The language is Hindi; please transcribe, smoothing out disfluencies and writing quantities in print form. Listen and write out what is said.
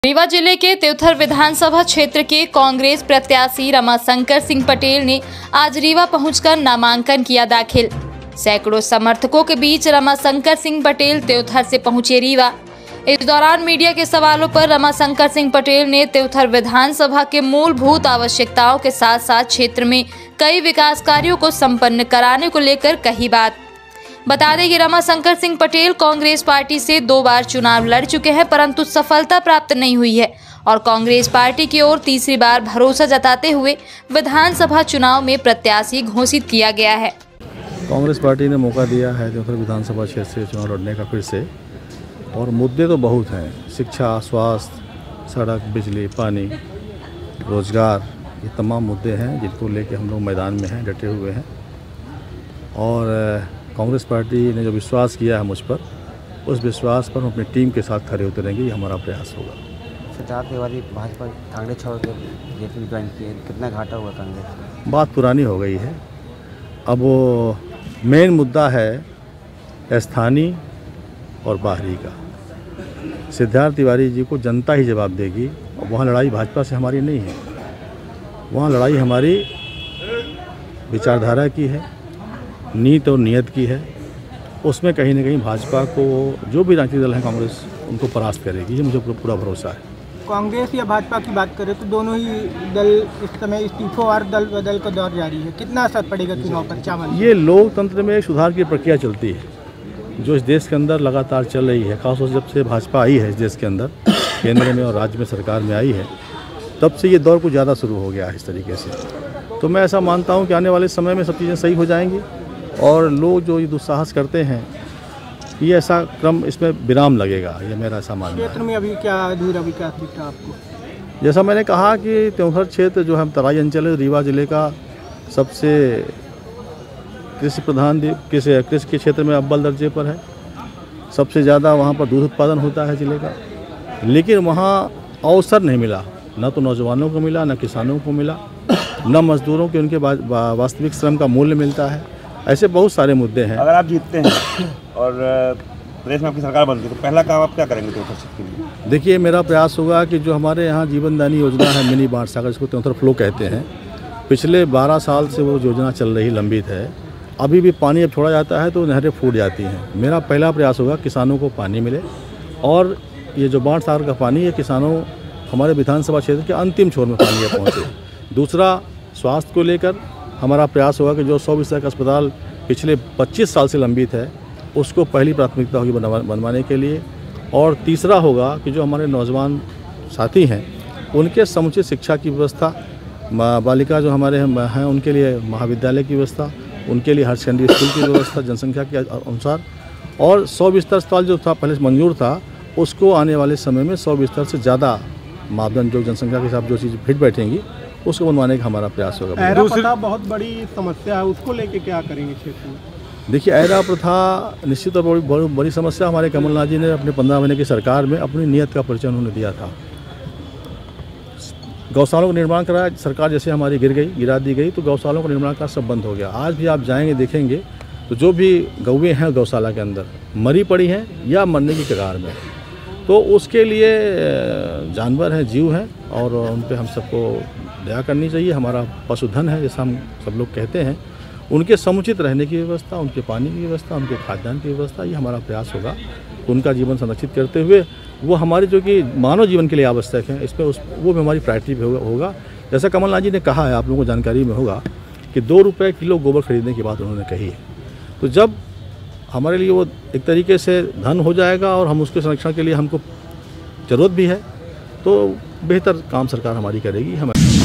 रीवा जिले के त्योथर विधानसभा क्षेत्र के कांग्रेस प्रत्याशी रमाशंकर सिंह पटेल ने आज रीवा पहुंचकर नामांकन किया दाखिल। सैकड़ों समर्थकों के बीच रमाशंकर सिंह पटेल त्योथर से पहुंचे रीवा। इस दौरान मीडिया के सवालों पर रमाशंकर सिंह पटेल ने त्योथर विधानसभा के मूलभूत आवश्यकताओं के साथ साथ क्षेत्र में कई विकास कार्यों को संपन्न कराने को लेकर कही बात। बता दें कि रमाशंकर सिंह पटेल कांग्रेस पार्टी से 2 बार चुनाव लड़ चुके हैं, परंतु सफलता प्राप्त नहीं हुई है और कांग्रेस पार्टी की ओर तीसरी बार भरोसा जताते हुए विधानसभा चुनाव में प्रत्याशी घोषित किया गया है। कांग्रेस पार्टी ने मौका दिया है त्योथर विधानसभा क्षेत्र से चुनाव लड़ने का फिर से, और मुद्दे तो बहुत हैं। शिक्षा, स्वास्थ्य, सड़क, बिजली, पानी, रोजगार, ये तमाम मुद्दे हैं जिनको लेकर हम लोग मैदान में हैं, डटे हुए हैं। और कांग्रेस पार्टी ने जो विश्वास किया है मुझ पर, उस विश्वास पर हम अपनी टीम के साथ खड़े उतरेंगे, ये हमारा प्रयास होगा। सिद्धार्थ तिवारी भाजपा कांग्रेस छोड़ के जेपी ज्वाइन किए, कितना घाटा हुआ कांग्रेस? बात पुरानी हो गई है। अब वो मेन मुद्दा है स्थानीय और बाहरी का। सिद्धार्थ तिवारी जी को जनता ही जवाब देगी। वहाँ लड़ाई भाजपा से हमारी नहीं है, वहाँ लड़ाई हमारी विचारधारा की है, नीति और नियत की है। उसमें कहीं ना कहीं भाजपा को, जो भी राजनीतिक दल है कांग्रेस, उनको परास्त करेगी, ये मुझे पूरा भरोसा है। कांग्रेस या भाजपा की बात करें तो दोनों ही दल इस समय इस्तीफों और दल बदल का दौर जारी है। कितना असर पड़ेगा चुनाव पर? चावल ये लोकतंत्र में एक सुधार की प्रक्रिया चलती है जो इस देश के अंदर लगातार चल रही है। खासतौर से जब से भाजपा आई है इस देश के अंदर, केंद्र में और राज्य में सरकार में आई है, तब से ये दौर कुछ ज़्यादा शुरू हो गया है इस तरीके से। तो मैं ऐसा मानता हूँ कि आने वाले समय में सब चीज़ें सही हो जाएंगी और लोग जो ये दुस्साहस करते हैं, ये ऐसा क्रम, इसमें विराम लगेगा, ये मेरा ऐसा मानना है। क्षेत्र में अभी क्या अधूरा विकास दिख रहा है आपको? जैसा मैंने कहा कि त्योथर क्षेत्र जो है तराई अंचल है, रीवा जिले का सबसे कृषि प्रधान, कृषि के क्षेत्र में अव्वल दर्जे पर है। सबसे ज़्यादा वहाँ पर दूध उत्पादन होता है जिले का, लेकिन वहाँ अवसर नहीं मिला, न तो नौजवानों को मिला, न किसानों को मिला, न मजदूरों के उनके वास्तविक श्रम का मूल्य मिलता है। ऐसे बहुत सारे मुद्दे हैं। अगर आप जीतते हैं और प्रदेश में आपकी सरकार बनती है तो पहला काम आप क्या करेंगे त्योथर क्षेत्र के लिए? देखिए, मेरा प्रयास होगा कि जो हमारे यहाँ जीवनदायी योजना है, मिनी बाढ़ सागर, जिसको त्योथर फ्लो कहते हैं, पिछले 12 साल से वो योजना चल रही, लंबित है। अभी भी पानी अब छोड़ा जाता है तो नहरें फूट जाती हैं। मेरा पहला प्रयास होगा किसानों को पानी मिले, और ये जो बाढ़ सागर का पानी है, किसानों, हमारे विधानसभा क्षेत्र के अंतिम छोर में पानी पहुँचे। दूसरा, स्वास्थ्य को लेकर हमारा प्रयास होगा कि जो 100 बिस्तर का अस्पताल पिछले 25 साल से लंबित है, उसको पहली प्राथमिकता होगी बनवाने के लिए। और तीसरा होगा कि जो हमारे नौजवान साथी हैं, उनके समुचित शिक्षा की व्यवस्था, बालिका जो हमारे हैं उनके लिए महाविद्यालय की व्यवस्था, उनके लिए हायर सेकेंडरी स्कूल की व्यवस्था जनसंख्या के अनुसार। और 100 बिस्तर अस्पताल जो था पहले मंजूर था, उसको आने वाले समय में 100 बिस्तर से ज़्यादा मापदंड, जो जनसंख्या के हिसाब जो चीज़ फिट बैठेंगी, उसको बनवाने का हमारा प्रयास होगा। ऐरा प्रथा बहुत बड़ी समस्या है, उसको लेके क्या करेंगे क्षेत्र में? देखिए, ऐरा प्रथा निश्चित और बड़ी समस्या। हमारे कमलनाथ जी ने अपने 15 महीने की सरकार में अपनी नियत का परिचय उन्होंने दिया था। गौशालों का निर्माण कराया, सरकार जैसे हमारी गिरा दी गई तो गौशालों का निर्माण का सब बंद हो गया। आज भी आप जाएंगे, देखेंगे तो जो भी गौवें हैं गौशाला के अंदर मरी पड़ी हैं या मरने की कगार में, तो उसके लिए जानवर हैं, जीव हैं, और उन पर हम सबको दया करनी चाहिए। हमारा पशुधन है, जैसा हम सब लोग कहते हैं, उनके समुचित रहने की व्यवस्था, उनके पानी की व्यवस्था, उनके खाद्यान्न की व्यवस्था, ये हमारा प्रयास होगा। उनका जीवन संरक्षित करते हुए वो हमारे जो कि मानव जीवन के लिए आवश्यक हैं, इसमें वो भी हमारी प्रायोरिटी भी होगा। जैसा कमलनाथ जी ने कहा है, आप लोगों को जानकारी में होगा कि 2 रुपये किलो गोबर खरीदने की बात उन्होंने कही है। तो जब हमारे लिए वो एक तरीके से धन हो जाएगा और हम उसके संरक्षण के लिए हमको ज़रूरत भी है, तो बेहतर काम सरकार हमारी करेगी। हमें